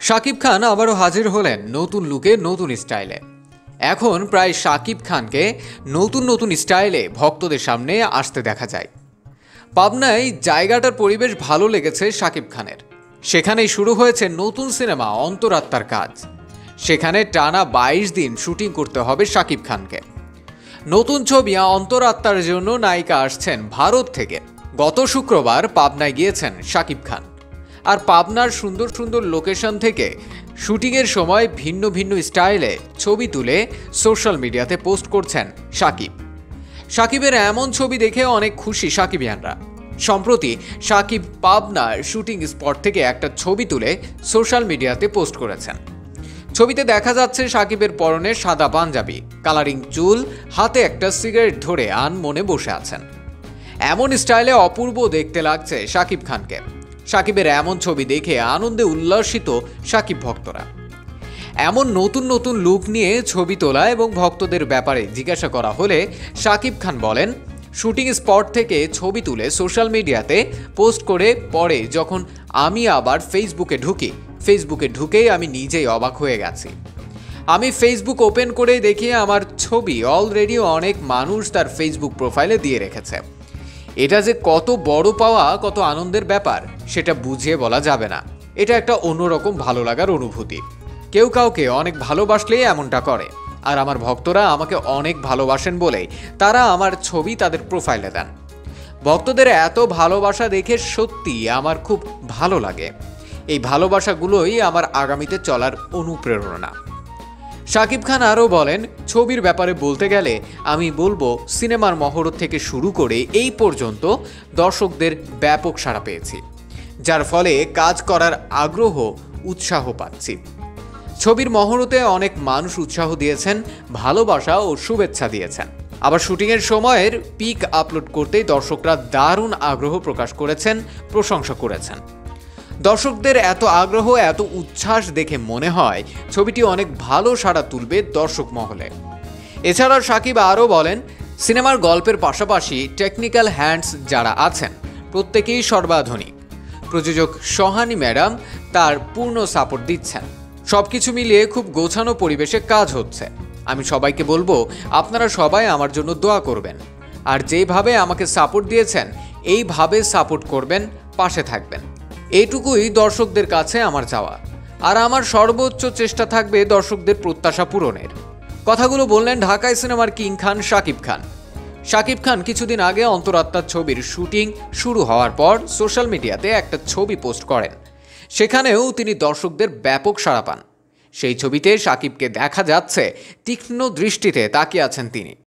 শাকিব খান আবারও হাজির হলেন নতুন লুকে নতুন স্টাইলে। এখন প্রায় শাকিব খানকে নতুন নতুন স্টাইলে ভক্তদের সামনে আসতে দেখা যায়। পাবনায় জায়গাটার পরিবেশ ভালো লেগেছে শাকিব খানের। সেখানেই শুরু হয়েছে নতুন সিনেমা অন্তরাত্মার কাজ। সেখানে টানা 22 দিন শুটিং করতে হবে শাকিব খানকে। নতুন ছবি অন্তরাত্মার জন্য নায়িকা আসছেন ভারত থেকে। গত শুক্রবার পাবনায় গিয়েছেন শাকিব খান। আর পাবনার সুন্দর সুন্দর লোকেশন থেকে শুটিংয়ের সময় ভিন্ন ভিন্ন স্টাইলে ছবি তুলে সোশ্যাল মিডিয়াতে পোস্ট করছেন শাকিবের এমন ছবি দেখে অনেক খুশি শাকিবিয়ানরা। সম্প্রতি শাকিব পাবনার শুটিং স্পট থেকে একটা ছবি তুলে সোশ্যাল মিডিয়াতে পোস্ট করেছেন। ছবিতে দেখা যাচ্ছে শাকিবের পরনে সাদা পাঞ্জাবি, কালারিং চুল, হাতে একটা সিগারেট ধরে আনমনে বসে আছেন। এমন স্টাইলে অপূর্ব দেখতে লাগছে শাকিব খানকে। শাকিবের এমন ছবি দেখে আনন্দে উল্লাসিত শাকিব ভক্তরা। এমন নতুন নতুন লুক নিয়ে ছবি তোলা এবং ভক্তদের ব্যাপারে জিজ্ঞাসা করা হলে শাকিব খান বলেন, শুটিং স্পট থেকে ছবি তুলে সোশ্যাল মিডিয়াতে পোস্ট করে পরে যখন আমি আবার ফেসবুকে ঢুকেই আমি নিজেই অবাক হয়ে গেছি। আমি ফেসবুক ওপেন করে দেখি আমার ছবি অলরেডি অনেক মানুষ তার ফেসবুক প্রোফাইলে দিয়ে রেখেছে। এটা যে কত বড় পাওয়া, কত আনন্দের ব্যাপার সেটা বুঝিয়ে বলা যাবে না। এটা একটা অন্যরকম ভালো লাগার অনুভূতি। কেউ কাউকে অনেক ভালোবাসলেই এমনটা করে, আর আমার ভক্তরা আমাকে অনেক ভালোবাসেন বলেই তারা আমার ছবি তাদের প্রোফাইলে দেন। ভক্তদের এত ভালোবাসা দেখে সত্যি আমার খুব ভালো লাগে। এই ভালোবাসাগুলোই আমার আগামীতে চলার অনুপ্রেরণা। শাকিব খান আরও বলেন, ছবির ব্যাপারে বলতে গেলে আমি বলবো সিনেমার মহরত থেকে শুরু করে এই পর্যন্ত দর্শকদের ব্যাপক সাড়া পেয়েছি, যার ফলে কাজ করার আগ্রহ উৎসাহ পাচ্ছি। ছবির মহরতে অনেক মানুষ উৎসাহ দিয়েছেন, ভালোবাসা ও শুভেচ্ছা দিয়েছেন। আবার শুটিংয়ের সময়ের পিক আপলোড করতেই দর্শকরা দারুণ আগ্রহ প্রকাশ করেছেন, প্রশংসা করেছেন। দর্শকদের এত আগ্রহ, এত উচ্ছ্বাস দেখে মনে হয় ছবিটি অনেক ভালো সাড়া তুলবে দর্শক মহলে। এছাড়াও শাকিব আরও বলেন, সিনেমার গল্পের পাশাপাশি টেকনিক্যাল হ্যান্ডস যারা আছেন প্রত্যেকেই সর্বাধুনিক। প্রযোজক সোহানী ম্যাডাম তার পূর্ণ সাপোর্ট দিচ্ছেন। সবকিছু মিলিয়ে খুব গোছানো পরিবেশে কাজ হচ্ছে। আমি সবাইকে বলবো, আপনারা সবাই আমার জন্য দোয়া করবেন, আর যেভাবে আমাকে সাপোর্ট দিয়েছেন এইভাবে সাপোর্ট করবেন, পাশে থাকবেন। এইটুকুই দর্শকদের কাছে আমার চাওয়া, আর আমার সর্বোচ্চ চেষ্টা থাকবে দর্শকদের প্রত্যাশা পূরণের। কথাগুলো বললেন ঢাকাই সিনেমার কিং খান শাকিব খান কিছুদিন আগে অন্তরাত্মার ছবির শুটিং শুরু হওয়ার পর সোশ্যাল মিডিয়াতে একটা ছবি পোস্ট করেন। সেখানেও তিনি দর্শকদের ব্যাপক সাড়া পান। সেই ছবিতে শাকিবকে দেখা যাচ্ছে তীক্ষ্ণ দৃষ্টিতে তাকিয়ে আছেন তিনি।